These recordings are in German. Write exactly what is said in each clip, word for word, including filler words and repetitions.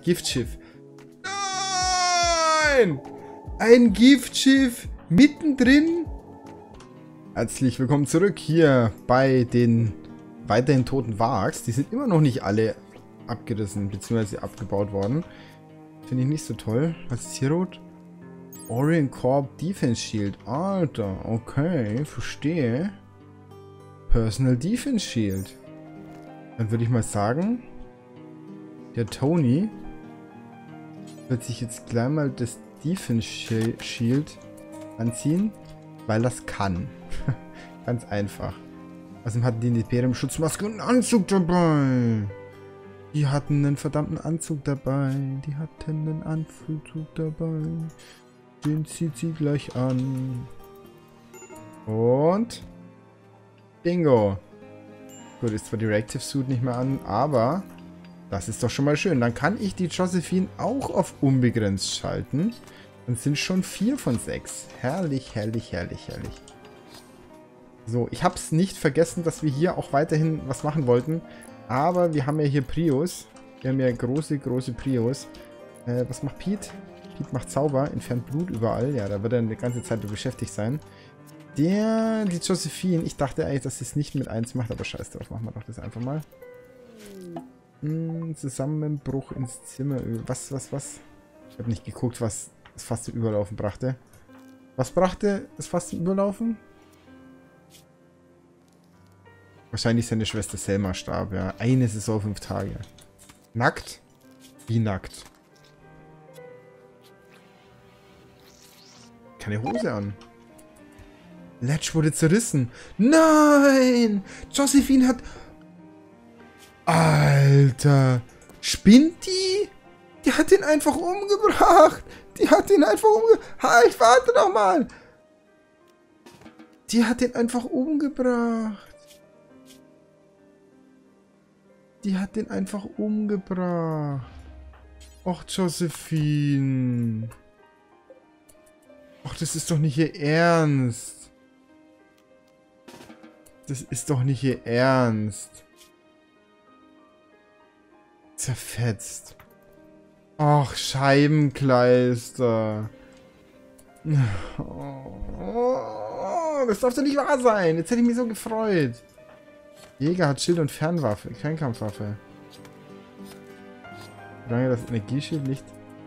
Giftschiff. Nein! Ein Giftschiff mittendrin. Herzlich willkommen zurück hier bei den weiterhin toten Wargs. Die sind immer noch nicht alle abgerissen bzw. abgebaut worden. Finde ich nicht so toll. Was ist hier rot? Orient Corp Defense Shield. Alter, okay, verstehe. Personal Defense Shield. Dann würde ich mal sagen, der Tony wird sich jetzt gleich mal das Defense Shield anziehen, weil das kann. Ganz einfach. Außerdem hatten die Imperium Schutzmaske und einen Anzug dabei. Die hatten einen verdammten Anzug dabei. Die hatten einen Anzug dabei. Den zieht sie gleich an. Und Bingo. Gut, ist zwar die Reactive Suit nicht mehr an, aber das ist doch schon mal schön. Dann kann ich die Josephine auch auf unbegrenzt schalten. Dann sind schon vier von sechs. Herrlich, herrlich, herrlich, herrlich. So, ich habe es nicht vergessen, dass wir hier auch weiterhin was machen wollten. Aber wir haben ja hier Prius. Wir haben ja große, große Prius. Äh, was macht Pete? Pete macht Zauber, entfernt Blut überall. Ja, da wird er eine ganze Zeit beschäftigt sein. Der, die Josephine, ich dachte eigentlich, dass sie es nicht mit eins macht, aber scheiß drauf, machen wir doch das einfach mal. Hm, Zusammenbruch ins Zimmer. Was, was, was? Ich habe nicht geguckt, was das Fass zum Überlaufen brachte. Was brachte das Fass zum Überlaufen? Wahrscheinlich seine Schwester Selma starb, ja. Eine Saison, fünf Tage. Nackt? Wie nackt? Keine Hose an. Ledge wurde zerrissen. Nein! Josephine hat... Alter! Spinnt die? Die hat ihn einfach umgebracht! Die hat ihn einfach umgebracht! Halt, warte doch mal! Die hat ihn einfach umgebracht! Die hat den einfach umgebracht. Och, Josephine. Och, das ist doch nicht ihr Ernst. Das ist doch nicht ihr Ernst. Zerfetzt. Och, Scheibenkleister. Oh, das darf doch nicht wahr sein. Jetzt hätte ich mich so gefreut. Jäger hat Schild und Fernwaffe, Fernkampfwaffe. Solange das Energieschild nicht...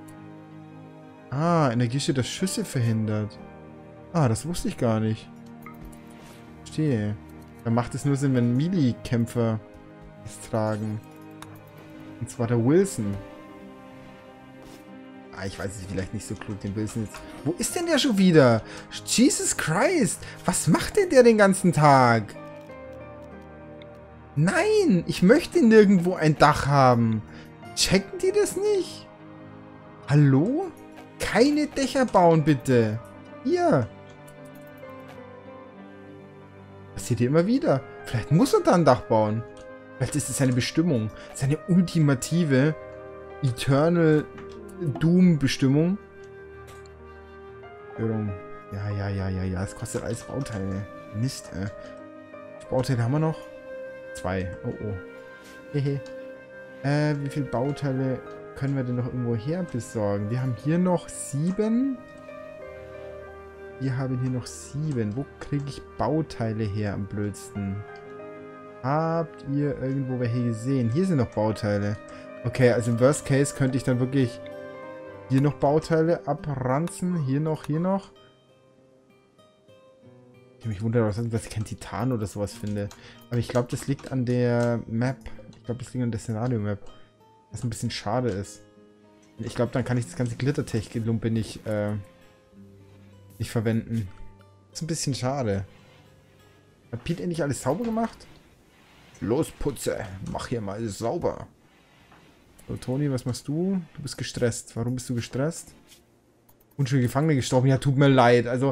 Ah, Energieschild das Schüsse verhindert. Ah, das wusste ich gar nicht. Verstehe. Dann macht es nur Sinn, wenn Melee-Kämpfer es tragen. Und zwar der Wilson. Ah, ich weiß es vielleicht nicht so klug, den Wilson jetzt. Wo ist denn der schon wieder? Jesus Christ! Was macht denn der den ganzen Tag? Nein, ich möchte nirgendwo ein Dach haben. Checken die das nicht? Hallo? Keine Dächer bauen, bitte. Hier. Passiert hier immer wieder. Vielleicht muss er da ein Dach bauen. Vielleicht ist es seine Bestimmung. Seine ultimative Eternal Doom-Bestimmung. Ja, ja, ja, ja, ja. Es kostet alles Bauteile. Mist, äh. Bauteile haben wir noch? Zwei. Oh, oh. Hehe. Äh, wie viele Bauteile können wir denn noch irgendwo her besorgen? Wir haben hier noch sieben. Wir haben hier noch sieben. Wo kriege ich Bauteile her am blödsten? Habt ihr irgendwo welche gesehen? Hier sind noch Bauteile. Okay, also im Worst Case könnte ich dann wirklich hier noch Bauteile abranzen. Hier noch, hier noch. Ich mich wundere, dass ich kein Titan oder sowas finde. Aber ich glaube, das liegt an der Map. Ich glaube, das liegt an der Szenario-Map. Was ein bisschen schade ist. Ich glaube, dann kann ich das ganze Glittertech-Gelumpe nicht, äh, nicht verwenden. Das ist ein bisschen schade. Hat Pete endlich alles sauber gemacht? Los, Putze. Mach hier mal alles sauber. So, Toni, was machst du? Du bist gestresst. Warum bist du gestresst? Unschuldige Gefangene gestorben. Ja, tut mir leid. Also...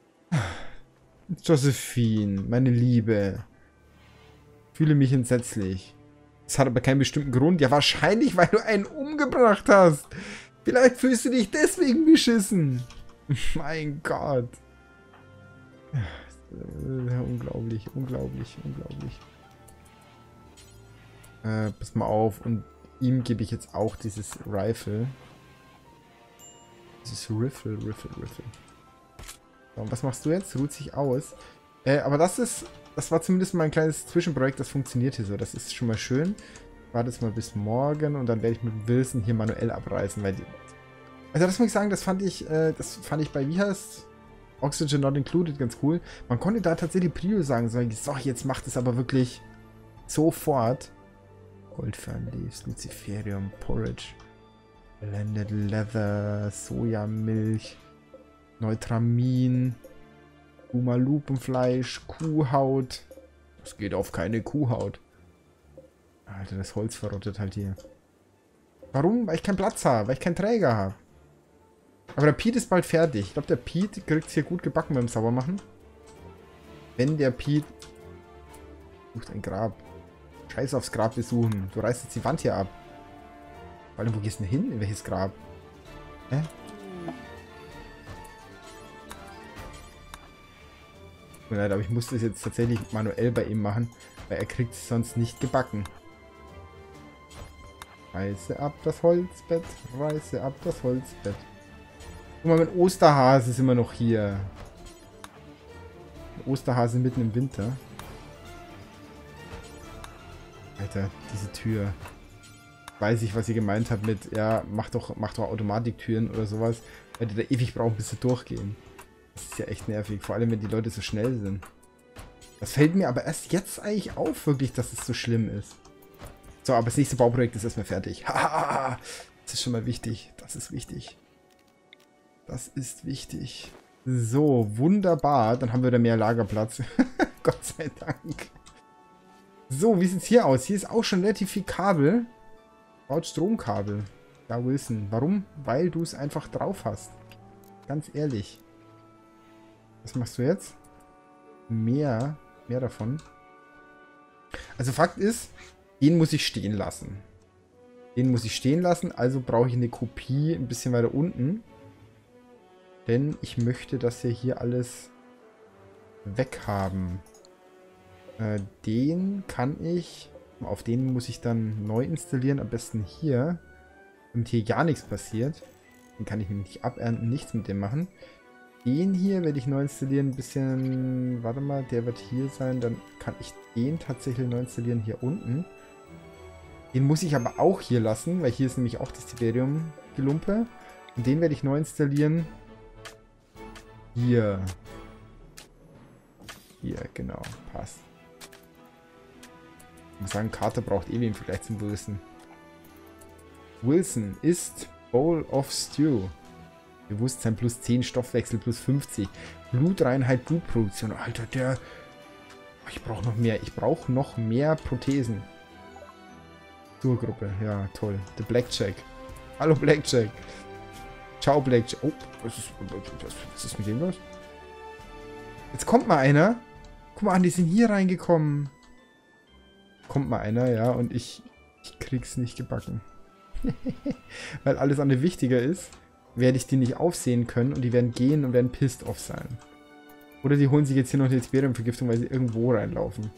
Josephine, meine Liebe. Fühle mich entsetzlich. Das hat aber keinen bestimmten Grund. Ja, wahrscheinlich, weil du einen umgebracht hast. Vielleicht fühlst du dich deswegen beschissen. Mein Gott. Ja, unglaublich, unglaublich, unglaublich. Äh, pass mal auf. Und ihm gebe ich jetzt auch dieses Rifle. Dieses Riffle, Riffle, Riffle. So, und was machst du jetzt? Ruht sich aus. Äh, aber das ist, das war zumindest mal ein kleines Zwischenprojekt, das funktioniert hier so. Das ist schon mal schön. Ich warte jetzt mal bis morgen und dann werde ich mit Wilson hier manuell abreißen, weil die... Also das muss ich sagen, das fand ich, äh, das fand ich bei, wie heißt Oxygen Not Included ganz cool. Man konnte da tatsächlich Prio sagen, so, so jetzt macht es aber wirklich sofort. Goldfernleaves, Luciferium, Porridge, Blended Leather, Sojamilch, Neutramin, Umalupenfleisch, Kuhhaut. Das geht auf keine Kuhhaut. Alter, das Holz verrottet halt hier. Warum? Weil ich keinen Platz habe, weil ich keinen Träger habe. Aber der Pete ist bald fertig. Ich glaube, der Pete kriegt es hier gut gebacken beim Saubermachen. Wenn der Pete... Sucht ein Grab. Scheiß aufs Grab besuchen. Du reißt jetzt die Wand hier ab. Vor allem, wo gehst du denn hin? In welches Grab? Hä? Tut mir leid, aber ich muss das jetzt tatsächlich manuell bei ihm machen, weil er kriegt es sonst nicht gebacken. Reiße ab das Holzbett, reiße ab das Holzbett. Guck mal, mein Osterhase ist immer noch hier. Ein Osterhase mitten im Winter. Alter, diese Tür. Weiß ich, was ihr gemeint habt mit, ja, mach doch, mach doch Automatiktüren oder sowas, weil die da ewig brauchen, bis sie durchgehen. Das ist ja echt nervig, vor allem wenn die Leute so schnell sind. Das fällt mir aber erst jetzt eigentlich auf, wirklich, dass es so schlimm ist. So, aber das nächste Bauprojekt ist erstmal fertig. Hahaha, das ist schon mal wichtig. Das ist wichtig. Das ist wichtig. So, wunderbar. Dann haben wir da mehr Lagerplatz. Gott sei Dank. So, wie sieht es hier aus? Hier ist auch schon relativ viel Kabel. Baut Stromkabel. Ja, Wilson. Warum? Weil du es einfach drauf hast. Ganz ehrlich. Was machst du jetzt? Mehr. Mehr davon. Also Fakt ist, den muss ich stehen lassen. Den muss ich stehen lassen. Also brauche ich eine Kopie ein bisschen weiter unten. Denn ich möchte das ja hier alles weghaben. Äh, den kann ich... Auf den muss ich dann neu installieren. Am besten hier. Damit hier gar nichts passiert. Den kann ich nämlich nicht abernten. Nichts mit dem machen. Den hier werde ich neu installieren. Ein bisschen... Warte mal, der wird hier sein. Dann kann ich den tatsächlich neu installieren hier unten. Den muss ich aber auch hier lassen. Weil hier ist nämlich auch das Tiberium-Gelumpe. Und den werde ich neu installieren. Hier. Hier, genau. Passt. Ich muss sagen, Carter braucht eh den Vergleich zum Wilson. Wilson ist Bowl of Stew. Bewusstsein plus zehn, Stoffwechsel plus fünfzig. Blutreinheit, Blutproduktion. Alter, der... Ich brauche noch mehr. Ich brauche noch mehr Prothesen. Tourgruppe. Ja, toll. The Blackjack. Hallo Blackjack. Ciao Blackjack. Oh, was ist, was ist mit dem los? Jetzt kommt mal einer. Guck mal an, die sind hier reingekommen. Kommt mal einer, ja, und ich, ich krieg's nicht gebacken. Weil alles andere wichtiger ist, werde ich die nicht aufsehen können und die werden gehen und werden pissed off sein. Oder die holen sich jetzt hier noch eine Tiberium-Vergiftung, weil sie irgendwo reinlaufen.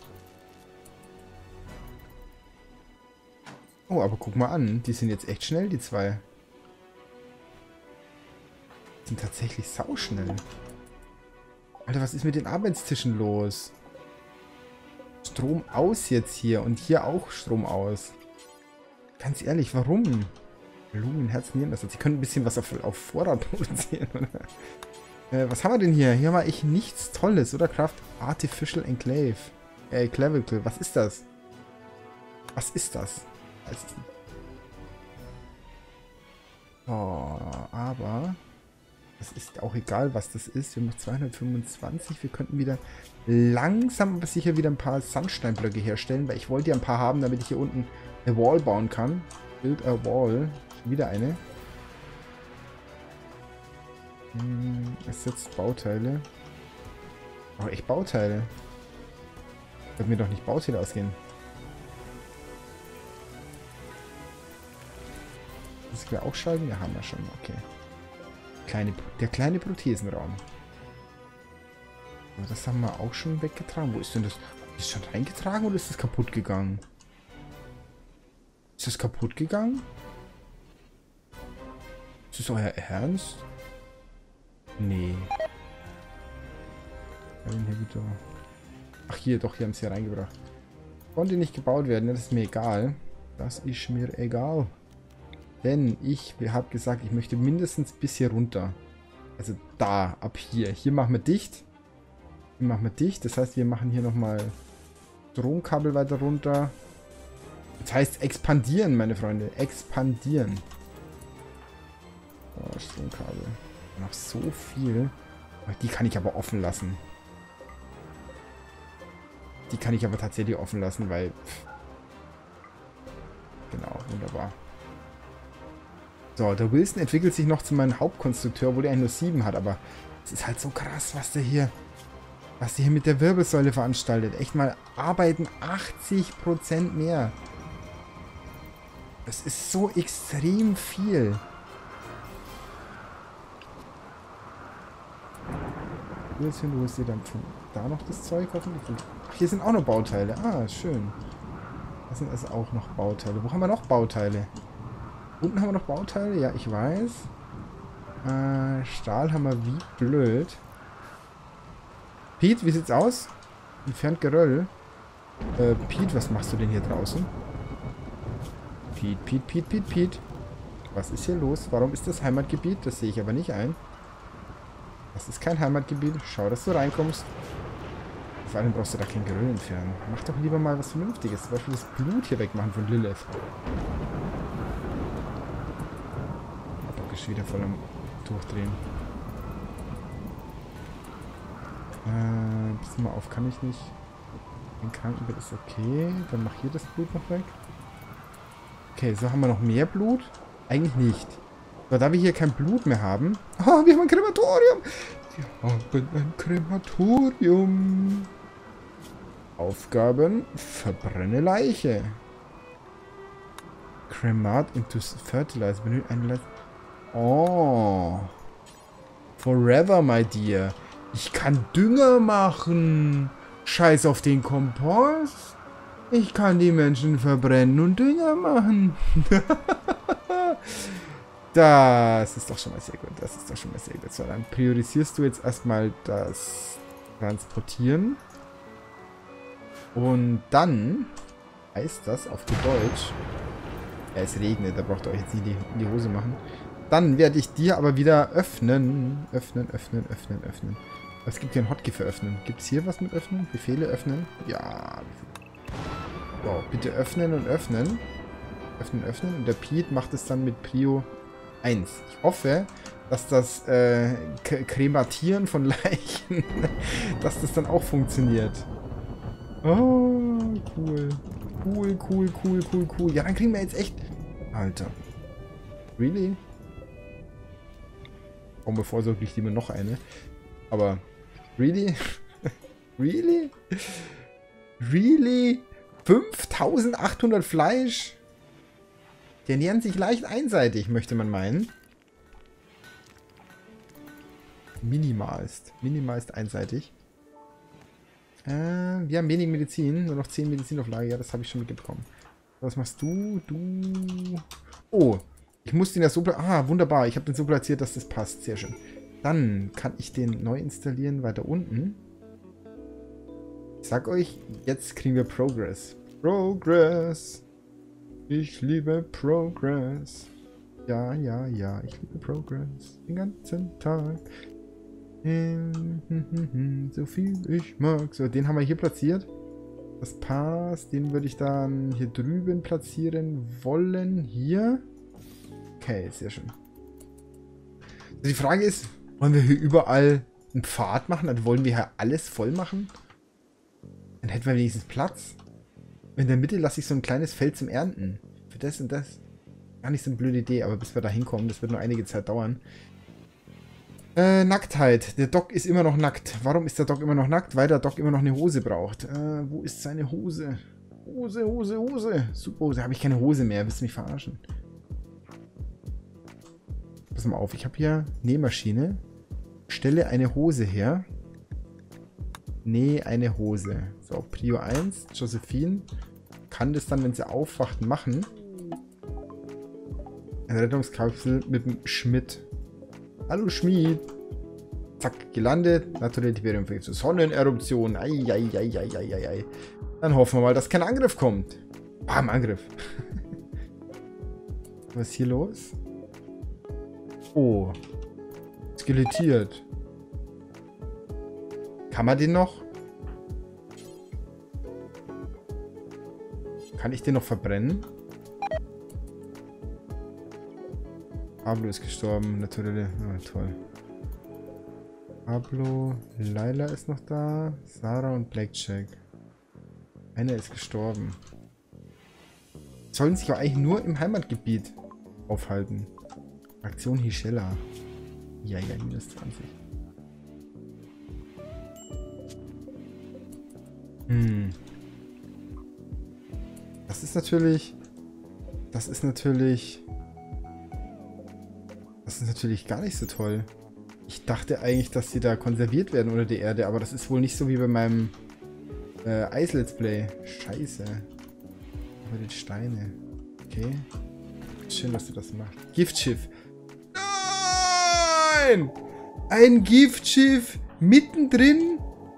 Oh, aber guck mal an, die sind jetzt echt schnell, die zwei. Die sind tatsächlich sauschnell. Alter, was ist mit den Arbeitstischen los? Strom aus jetzt hier und hier auch Strom aus. Ganz ehrlich, warum? Blumen, Herzen, Nieren, das heißt, sie können ein bisschen was auf, auf Vorrat produzieren, oder? Äh, was haben wir denn hier? Hier war echt nichts Tolles, oder? Craft Artificial Enclave. Äh, Clavicle, was ist das? Was ist das? Weiß es nicht. Oh, aber... Es ist auch egal, was das ist. Wir haben noch zweihundertfünfundzwanzig. Wir könnten wieder langsam aber sicher wieder ein paar Sandsteinblöcke herstellen, weil ich wollte ja ein paar haben, damit ich hier unten eine Wall bauen kann. Build a Wall. Wieder eine. Hm, ersetzt Bauteile. Oh, echt Bauteile. Wird mir doch nicht Bauteile ausgehen. Das wir auch schalten? Ja, haben wir schon. Okay. Kleine, der kleine Prothesenraum. Aber das haben wir auch schon weggetragen. Wo ist denn das? Ist das schon reingetragen oder ist das kaputt gegangen? Ist das kaputt gegangen? Ist das euer Ernst? Nee. Inhibitor. Ach hier, doch, hier haben sie hier reingebracht. Konnte nicht gebaut werden, das ist mir egal. Das ist mir egal. Denn ich habe gesagt, ich möchte mindestens bis hier runter. Also da, ab hier. Hier machen wir dicht. Hier machen wir dicht. Das heißt, wir machen hier nochmal Stromkabel weiter runter. Das heißt expandieren, meine Freunde. Expandieren. Oh, Stromkabel. Noch so viel. Die kann ich aber offen lassen. Die kann ich aber tatsächlich offen lassen, weil... Pff. Genau, wunderbar. So, der Wilson entwickelt sich noch zu meinem Hauptkonstrukteur, obwohl er eigentlich nur sieben hat, aber es ist halt so krass, was der hier... Was der hier mit der Wirbelsäule veranstaltet. Echt mal arbeiten achtzig Prozent mehr. Das ist so extrem viel. Wo ist hin, wo ist hier dann von da noch das Zeug hoffentlich? Ach, hier sind auch noch Bauteile. Ah, schön. Das sind also auch noch Bauteile. Wo haben wir noch Bauteile? Unten haben wir noch Bauteile? Ja, ich weiß. Äh, Stahl haben wir wie blöd. Pete, wie sieht's aus? Entfernt Geröll. Äh, Pete, was machst du denn hier draußen? Pete, Pete, Pete, Pete, Pete. Was ist hier los? Warum ist das Heimatgebiet? Das sehe ich aber nicht ein. Das ist kein Heimatgebiet. Schau, dass du reinkommst. Vor allem brauchst du da kein Geröll entfernen. Mach doch lieber mal was Vernünftiges. Zum Beispiel das Blut hier wegmachen von Lilith. Der Bock ist wieder voll am Durchdrehen. Äh, pass mal auf, kann ich nicht. Ein Krankenbett ist okay. Dann mach hier das Blut noch weg. Okay, so haben wir noch mehr Blut? Eigentlich nicht. So, da wir hier kein Blut mehr haben. Ah, wir haben ein Krematorium. Wir haben ein Krematorium. Aufgaben. Verbrenne Leiche. Cremat into Fertilizer. Benötigt eine Leiche. Oh. Forever, my dear. Ich kann Dünger machen. Scheiß auf den Kompost. Ich kann die Menschen verbrennen und Dünger machen. Das ist doch schon mal sehr gut. Das ist doch schon mal sehr gut. So, dann priorisierst du jetzt erstmal das Transportieren. Und dann heißt das auf gut Deutsch. Ja, es regnet, da braucht ihr euch jetzt nicht in die Hose machen. Dann werde ich dir aber wieder öffnen. Öffnen, öffnen, öffnen, öffnen. Aber es gibt hier ein Hotkey für öffnen. Gibt es hier was mit öffnen? Befehle öffnen? Ja. So, bitte öffnen und öffnen. Öffnen, öffnen. Und der Pete macht es dann mit Prio eins. Ich hoffe, dass das äh, Krematieren von Leichen, dass das dann auch funktioniert. Oh, cool. Cool, cool, cool, cool, cool. Ja, dann kriegen wir jetzt echt... Alter. Really? Oh, bevor so kriege ich lieber noch eine. Aber... Really? Really? Really? fünftausendachthundert Fleisch? Die ernähren sich leicht einseitig, möchte man meinen. Minimalst. Minimalst einseitig. Äh, wir haben wenig Medizin. Nur noch zehn Medizin auf Lager. Ja, das habe ich schon mitbekommen. Was machst du? Du... Oh, ich muss den ja so... Ah, wunderbar. Ich habe den so platziert, dass das passt. Sehr schön. Dann kann ich den neu installieren weiter unten. Ich sag euch, jetzt kriegen wir Progress. Progress. Ich liebe Progress. Ja, ja, ja. Ich liebe Progress. Den ganzen Tag. So viel ich mag. So, den haben wir hier platziert. Das passt. Den würde ich dann hier drüben platzieren wollen. Hier. Okay, sehr schön. Also die Frage ist, wollen wir hier überall einen Pfad machen? Also wollen wir hier alles voll machen? Dann hätten wir wenigstens Platz. In der Mitte lasse ich so ein kleines Feld zum Ernten. Für das und das. Gar nicht so eine blöde Idee, aber bis wir da hinkommen, das wird nur einige Zeit dauern. Äh, Nacktheit. Der Doc ist immer noch nackt. Warum ist der Doc immer noch nackt? Weil der Doc immer noch eine Hose braucht. Äh, wo ist seine Hose? Hose, Hose, Hose. Super Hose. Habe ich keine Hose mehr. Willst du mich verarschen? Pass mal auf. Ich habe hier Nähmaschine. Stelle eine Hose her. Nähe eine Hose. So, Prio eins. Josephine kann das dann, wenn sie aufwacht, machen. Eine Rettungskapsel mit dem Schmidt. Hallo Schmied. Zack, gelandet. Natürlich Tiberium fähig zur Sonneneruption. Eieieiei. Dann hoffen wir mal, dass kein Angriff kommt. Bam, Angriff. Was ist hier los? Oh. Skelettiert. Kann man den noch? Kann ich den noch verbrennen? Pablo ist gestorben, natürlich. Oh, toll. Pablo, Laila ist noch da. Sarah und Blackjack. Einer ist gestorben. Sollen sich ja eigentlich nur im Heimatgebiet aufhalten. Aktion Hischella. Ja, ja, minus zwanzig. Hm. Das ist natürlich... Das ist natürlich... Das ist natürlich gar nicht so toll. Ich dachte eigentlich, dass sie da konserviert werden unter der Erde, aber das ist wohl nicht so wie bei meinem äh, Eis-Let's Play. Scheiße. Aber die Steine. Okay. Schön, dass du das machst. Giftschiff. Nein! Ein Giftschiff mittendrin.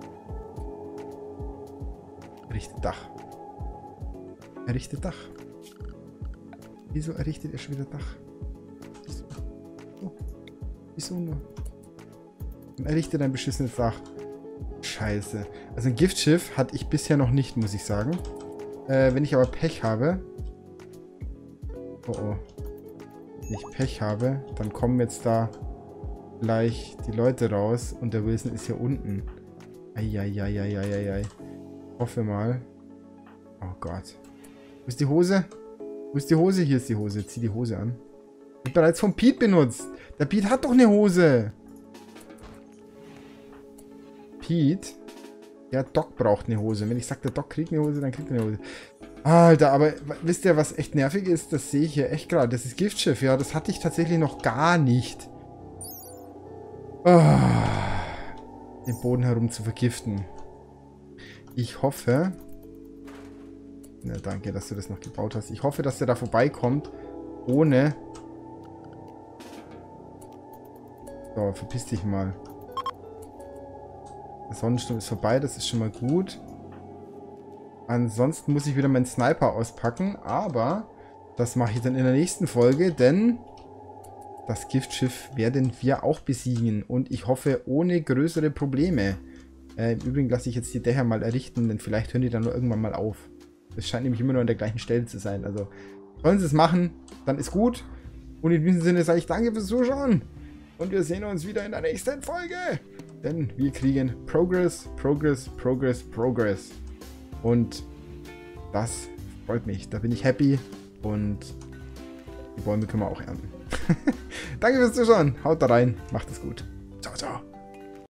Errichtet Dach. Errichtet Dach. Wieso errichtet er schon wieder Dach? Wieso? Oh. Wieso nur? Errichtet ein beschissenes Dach. Scheiße. Also ein Giftschiff hatte ich bisher noch nicht, muss ich sagen. Äh, wenn ich aber Pech habe... Oh oh. Wenn ich Pech habe, dann kommen jetzt da gleich die Leute raus und der Wilson ist hier unten. Eieieiei. Hoffe mal. Oh Gott. Wo ist die Hose? Wo ist die Hose? Hier ist die Hose. Zieh die Hose an. Wird bereits vom Pete benutzt. Der Pete hat doch eine Hose. Pete? Der Doc braucht eine Hose. Wenn ich sage, der Doc kriegt eine Hose, dann kriegt er eine Hose. Alter, aber wisst ihr, was echt nervig ist? Das sehe ich hier echt gerade. Das ist Giftschiff, ja. Das hatte ich tatsächlich noch gar nicht. Oh, den Boden herum zu vergiften. Ich hoffe... Na, danke, dass du das noch gebaut hast. Ich hoffe, dass der da vorbeikommt, ohne... So, verpiss dich mal. Der Sonnensturm ist vorbei, das ist schon mal gut. Ansonsten muss ich wieder meinen Sniper auspacken, aber das mache ich dann in der nächsten Folge, denn das Giftschiff werden wir auch besiegen und ich hoffe ohne größere Probleme. Äh, Im Übrigen lasse ich jetzt die Dächer mal errichten, denn vielleicht hören die dann nur irgendwann mal auf. Es scheint nämlich immer nur an der gleichen Stelle zu sein, also sollen sie es machen, dann ist gut. Und in diesem Sinne sage ich danke fürs Zuschauen und wir sehen uns wieder in der nächsten Folge. Denn wir kriegen Progress, Progress, Progress, Progress. Und das freut mich. Da bin ich happy. Und die Bäume können wir auch ernten. Danke fürs Zuschauen. Haut da rein. Macht es gut. Ciao, ciao.